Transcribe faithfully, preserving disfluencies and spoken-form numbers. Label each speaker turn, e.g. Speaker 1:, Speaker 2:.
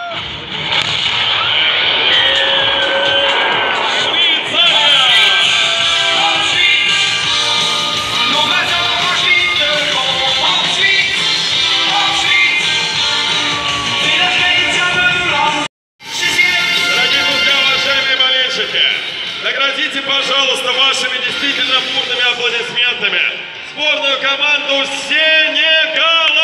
Speaker 1: Наградите, пожалуйста, вашими действительно бурными аплодисментами сборную команду Сенегала!